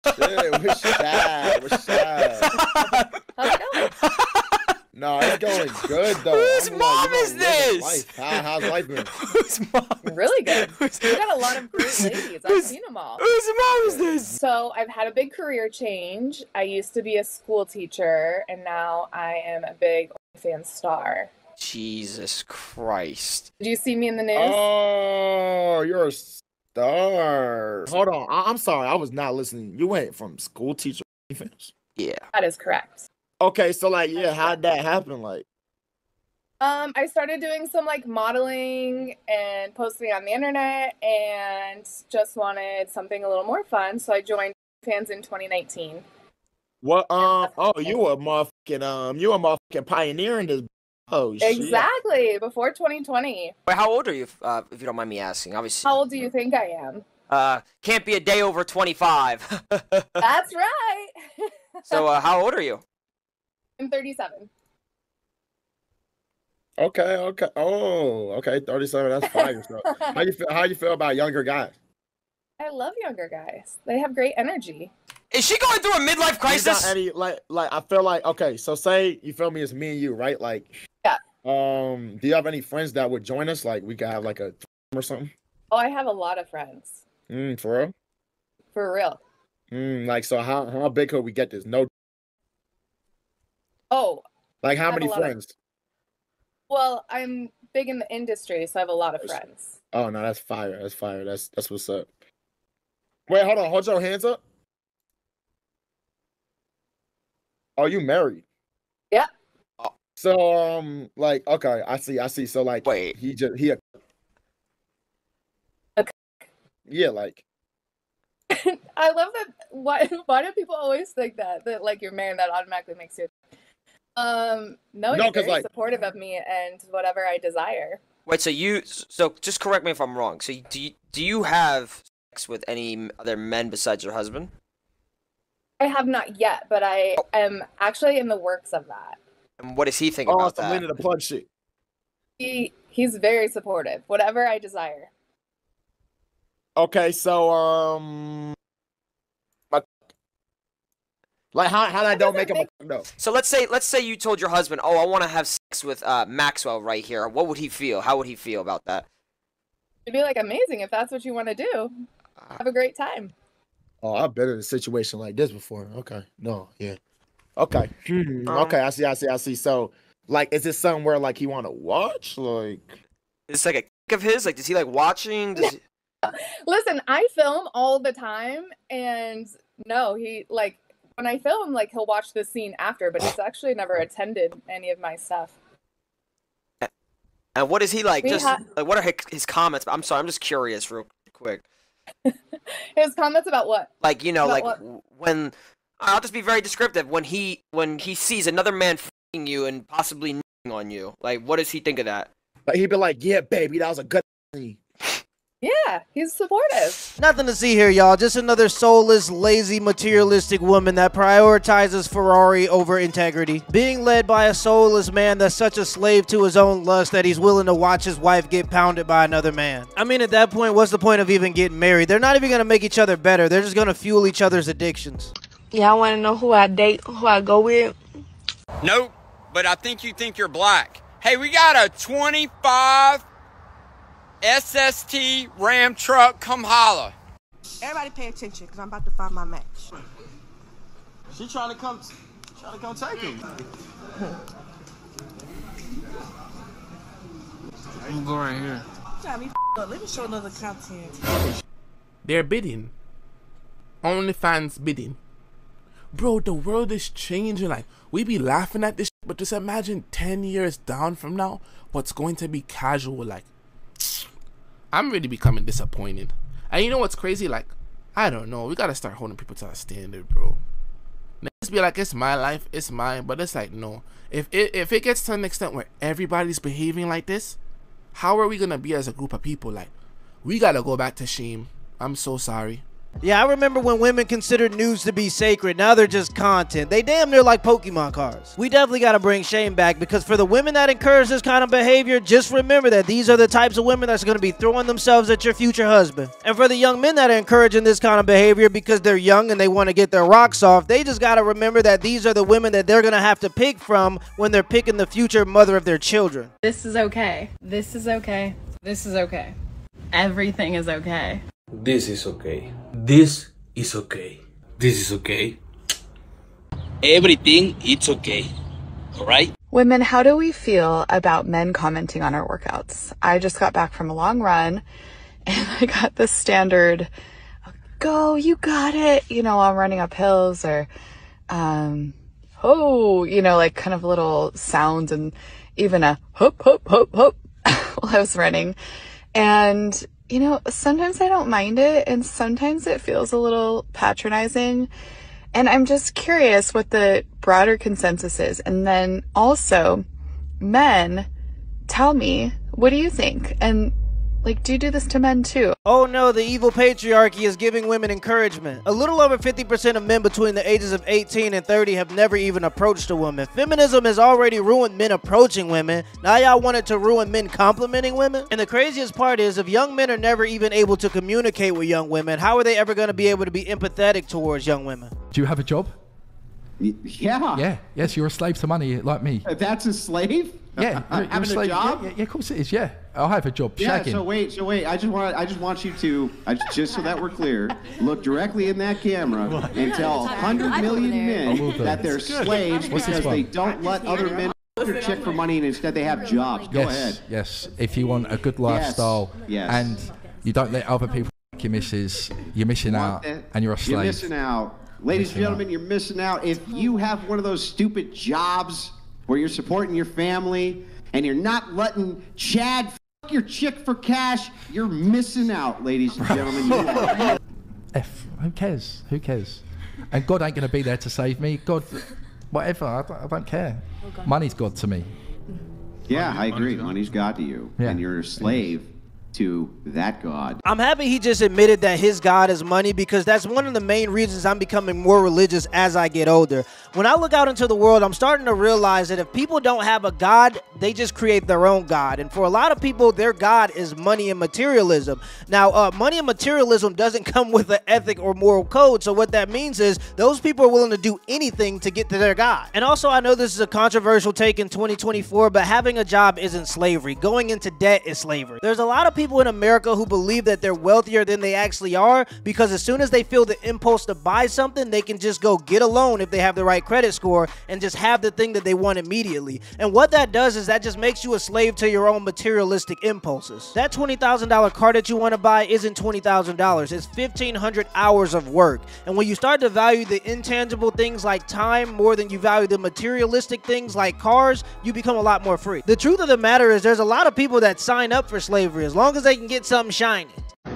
Shit, what's that? What's that? How's it going? No, it's going good though. Whose I'm mom like, is this? How's life been? Whose mom? Really good. We got a lot of great ladies. I've seen them all. Whose mom is this? So I've had a big career change. I used to be a school teacher, and now I am a big OnlyFans star. Jesus Christ. Did you see me in the news? Oh, you're a star. Hold on. I'm sorry. I was not listening. You went from school teacher to OnlyFans? Yeah. That is correct. Okay, so like, yeah, how'd that happen? Like, I started doing some like modeling and posting on the internet, and just wanted something a little more fun, so I joined fans in 2019. what? Oh, you a motherfucking pioneer in this. Oh, shit. Exactly, before 2020. Wait, how old are you, if you don't mind me asking? Obviously. How old do you think I am? Can't be a day over 25. That's right. So, how old are you? I'm 37. Okay. Oh, okay. 37. That's fire. So, how you feel about younger guys? I love younger guys. They have great energy. Is she going through a midlife You got crisis? any like I feel like, okay, so say you feel me, it's me and you, right? Like, Yeah. Do you have any friends that would join us? Like, we could have like a or something. Oh, I have a lot of friends. For real? For real. Like, so how big could we get this? No. Oh, Like, how I have many a lot of- friends? well, I'm big in the industry, so I have a lot of friends. Oh no, that's fire. That's fire. That's what's up. Wait, hold on. Hold your hands up. Oh, you married? Yeah. So like, okay, I see. So like, Wait. Yeah, like, I love that. Why do people always think that like you're married, that automatically makes you? No, No, you're 'cause, very like- supportive of me and whatever I desire. Wait, so just correct me if I'm wrong. So do you have sex with any other men besides your husband? I have not yet, but I am actually in the works of that. And what does he think oh, about some that? Lena the plug shit. He's very supportive. Whatever I desire. Okay, so like how that don't make him a no. So let's say you told your husband, "Oh, I want to have sex with Maxwell right here." What would he feel? How would he feel about that? It'd be like amazing if that's what you want to do. Have a great time. Oh, I've been in a situation like this before. Okay, no, yeah. Okay, okay, I see. So, like, is this something where like he want to watch? Like, Is this like a kick of his? Like, does he like watching? Does he... Listen, I film all the time, and no, he like when I film, like he'll watch the scene after, but he's actually never attended any of my stuff. And what is he like? We Just ha- like, what are his comments? I'm sorry, I'm just curious, real quick. His comments about what? Like, you know, About like what? when I'll just be very descriptive. When he sees another man f***ing you and possibly n***ing on you, like, what does he think of that? he'd be like, yeah, baby, that was a good thing. Yeah, he's supportive. Nothing to see here, y'all. Just another soulless, lazy, materialistic woman that prioritizes Ferrari over integrity. Being led by a soulless man that's such a slave to his own lust that he's willing to watch his wife get pounded by another man. I mean, at that point, what's the point of even getting married? They're not even going to make each other better. They're just going to fuel each other's addictions. Y'all want to know who I date, who I go with? Nope, but I think you think you're black. Hey, we got a 25 SST Ram truck. Come holla. Everybody pay attention, because I'm about to find my match. She trying to come take him. I'm going right here. Got me up. Let me show another content. They're bidding. OnlyFans bidding. Bro, the world is changing. Like, we be laughing at this, but just imagine 10 years down from now, what's going to be casual. Like, I'm really becoming disappointed. And you know what's crazy? Like, I don't know. We gotta start holding people to a standard, bro. Let's be like, it's my life, it's mine. But it's like, no. If it gets to an extent where everybody's behaving like this, how are we gonna be as a group of people? Like, we gotta go back to shame. I'm so sorry. Yeah, I remember when women considered nudes to be sacred. Now they're just content. They damn near like Pokemon cards. We definitely got to bring shame back, because for the women that encourage this kind of behavior, just remember that these are the types of women that's going to be throwing themselves at your future husband. And for the young men that are encouraging this kind of behavior because they're young and they want to get their rocks off, they just got to remember that these are the women that they're going to have to pick from when they're picking the future mother of their children. This is okay. This is okay. This is okay. Everything is okay. This is okay. This is okay. This is okay. Everything is okay. Alright? Women, how do we feel about men commenting on our workouts? I just got back from a long run and I got the standard, go, you got it, you know, while I'm running up hills, or, oh, you know, like kind of little sounds, and even a hop, hop, hop, hop while I was running. And you know, sometimes I don't mind it, and sometimes it feels a little patronizing. And I'm just curious what the broader consensus is. And then also, men, tell me, what do you think? And like, do you do this to men too? Oh no, the evil patriarchy is giving women encouragement. A little over 50% of men between the ages of 18 and 30 have never even approached a woman. Feminism has already ruined men approaching women. Now y'all want it to ruin men complimenting women? And the craziest part is, if young men are never even able to communicate with young women, how are they ever going to be able to be empathetic towards young women? Do you have a job? Yeah. Yeah. Yes, you're a slave to money like me. That's a slave? Yeah, you're having a slave. a job? Yeah, of course it is. Yeah, I'll have a job. Yeah. Shagging. So wait. I just want you to, just so that we're clear, look directly in that camera and tell 100 million men that they're slaves because they don't let other men their chick for money and instead they have jobs. Go ahead. Yes. If you want a good lifestyle, and you don't let other people your missus, you're missing out, and you're a slave. You're missing out. Ladies and gentlemen, you're missing out. If you have one of those stupid jobs where you're supporting your family and you're not letting Chad fuck your chick for cash, you're missing out, ladies and gentlemen. Who cares? Who cares? And God ain't going to be there to save me. God, whatever, I don't care. Money's God to me. Yeah, I agree. Money's God to you. Yeah. And you're a slave to that God. I'm happy he just admitted that his God is money, because that's one of the main reasons I'm becoming more religious as I get older. When I look out into the world, I'm starting to realize that if people don't have a God, they just create their own God. And for a lot of people, their God is money and materialism. Now, money and materialism doesn't come with an ethic or moral code. So what that means is those people are willing to do anything to get to their God. And also, I know this is a controversial take in 2024, but having a job isn't slavery. Going into debt is slavery. There's a lot of people in America who believe that they're wealthier than they actually are, because as soon as they feel the impulse to buy something, they can just go get a loan if they have the right credit score and just have the thing that they want immediately. And what that does is that just makes you a slave to your own materialistic impulses. That $20,000 car that you want to buy isn't $20,000. It's 1,500 hours of work. And when you start to value the intangible things like time more than you value the materialistic things like cars, you become a lot more free. The truth of the matter is there's a lot of people that sign up for slavery as long as they can get something shiny.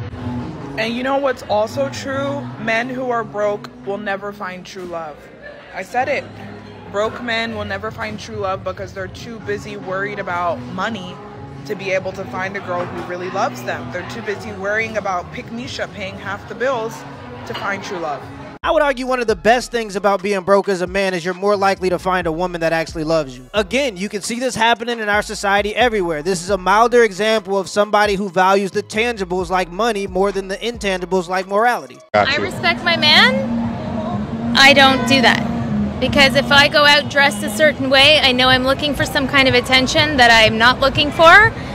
And you know what's also true? Men who are broke will never find true love. I said it. Broke men will never find true love because they're too busy worried about money to be able to find a girl who really loves them. They're too busy worrying about Pick Misha paying half the bills to find true love. I would argue one of the best things about being broke as a man is you're more likely to find a woman that actually loves you. Again, you can see this happening in our society everywhere. This is a milder example of somebody who values the tangibles like money more than the intangibles like morality. I respect my man. I don't do that. Because if I go out dressed a certain way, I know I'm looking for some kind of attention that I'm not looking for.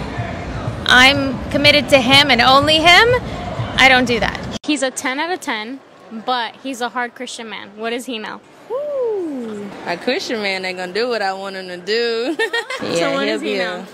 I'm committed to him and only him. I don't do that. He's a 10 out of 10. But he's a hard Christian man. What does he know? Ooh, a Christian man ain't gonna do what I want him to do. Yeah, so what does he know?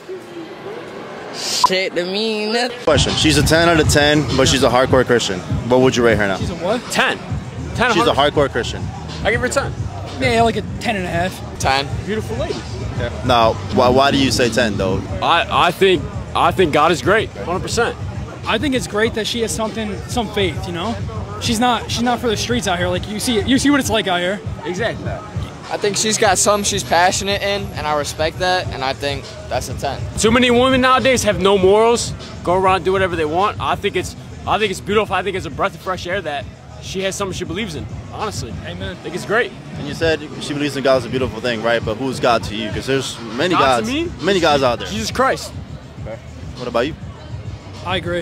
Shit to me. Question. She's a 10 out of 10, but she's a hardcore Christian. What would you rate her now? She's a what? 10. 10 She's a hardcore Christian. I give her 10. Yeah, like a 10 and a half. 10. Beautiful lady. Yeah. Now, why do you say 10 though? I think God is great. 100%. I think it's great that she has some faith, you know? She's not for the streets out here. Like you see what it's like out here. Exactly. I think she's got something she's passionate in, and I respect that, and I think that's a 10. Too many women nowadays have no morals, go around and do whatever they want. I think it's beautiful. I think it's a breath of fresh air that she has something she believes in. Honestly, amen. I think it's great. And you said she believes in God is a beautiful thing, right? But who's God to you? Because there's many God gods, to me? many gods out there. Jesus Christ. Okay. What about you? I agree.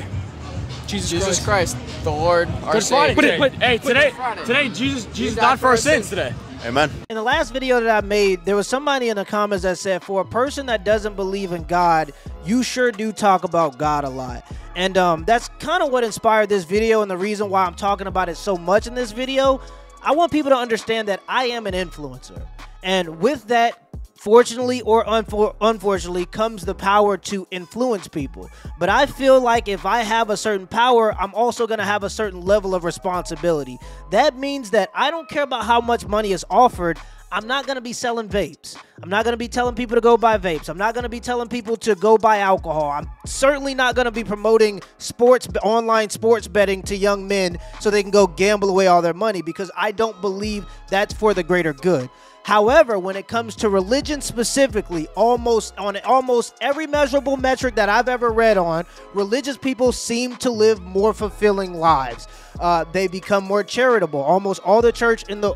Jesus Christ, the Lord, our Good Friday. Savior. But hey, today Jesus died for our sins today. Amen. In the last video that I made, there was somebody in the comments that said, for a person that doesn't believe in God, you sure do talk about God a lot. And that's kind of what inspired this video, and the reason why I'm talking about it so much in this video. I want people to understand that I am an influencer. And with that, fortunately or unfortunately, comes the power to influence people. But I feel like if I have a certain power, I'm also going to have a certain level of responsibility. That means that I don't care about how much money is offered. I'm not going to be selling vapes. I'm not going to be telling people to go buy vapes. I'm not going to be telling people to go buy alcohol. I'm certainly not going to be promoting online sports betting to young men so they can go gamble away all their money, because I don't believe that's for the greater good. However, when it comes to religion specifically, almost every measurable metric that I've ever read on, religious people seem to live more fulfilling lives. They become more charitable. Almost all the charity in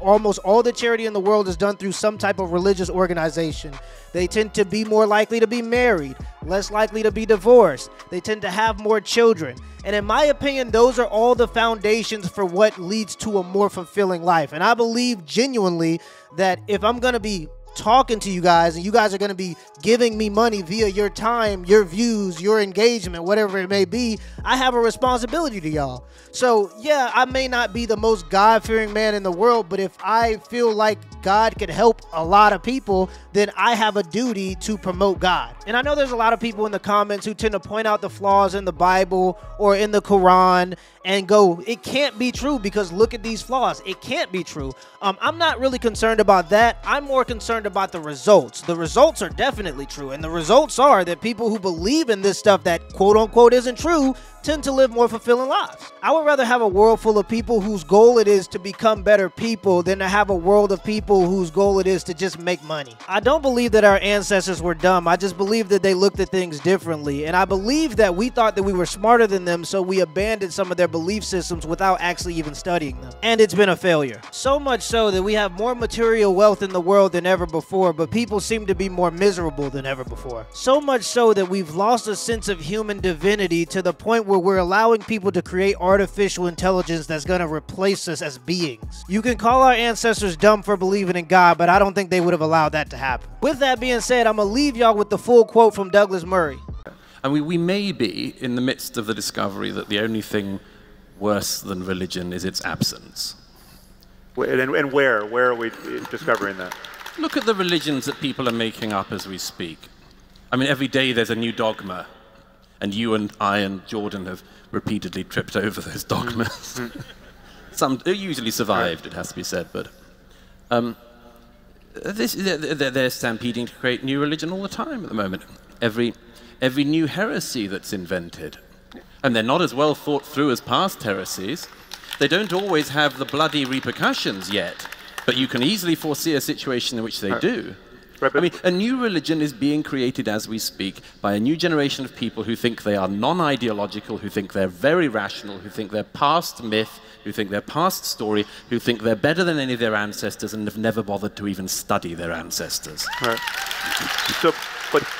the world is done through some type of religious organization. They tend to be more likely to be married, less likely to be divorced. They tend to have more children. And in my opinion, those are all the foundations for what leads to a more fulfilling life. And I believe genuinely that if I'm going to be talking to you guys and you guys are going to be giving me money via your time, your views, your engagement, whatever it may be, I have a responsibility to y'all. So yeah, I may not be the most God-fearing man in the world, but if I feel like God could help a lot of people, then I have a duty to promote God. And I know there's a lot of people in the comments who tend to point out the flaws in the Bible or in the Quran and go, it can't be true because look at these flaws. It can't be true. I'm not really concerned about that. I'm more concerned about the results. The results are definitely true. And the results are that people who believe in this stuff that quote unquote isn't true tend to live more fulfilling lives. I would rather have a world full of people whose goal it is to become better people than to have a world of people whose goal it is to just make money. I don't believe that our ancestors were dumb. I just believe that they looked at things differently. And I believe that we thought that we were smarter than them, so we abandoned some of their belief systems without actually even studying them. And it's been a failure. So much so that we have more material wealth in the world than ever before, but people seem to be more miserable than ever before. So much so that we've lost a sense of human divinity to the point where we're allowing people to create artificial intelligence that's going to replace us as beings. You can call our ancestors dumb for believing in God, but I don't think they would have allowed that to happen. With that being said, I'm going to leave y'all with the full quote from Douglas Murray. And we may be in the midst of the discovery that the only thing worse than religion is its absence. And where are we discovering that? Look at the religions that people are making up as we speak. I mean, every day there's a new dogma. And you and I and Jordan have repeatedly tripped over those dogmas. Some usually survived, it has to be said, but they're stampeding to create new religion all the time at the moment. Every new heresy that's invented. And they're not as well thought through as past heresies. They don't always have the bloody repercussions yet, but you can easily foresee a situation in which they do. I mean, a new religion is being created as we speak by a new generation of people who think they are non-ideological, who think they're very rational, who think they're past myth, who think they're past story, who think they're better than any of their ancestors and have never bothered to even study their ancestors. Right.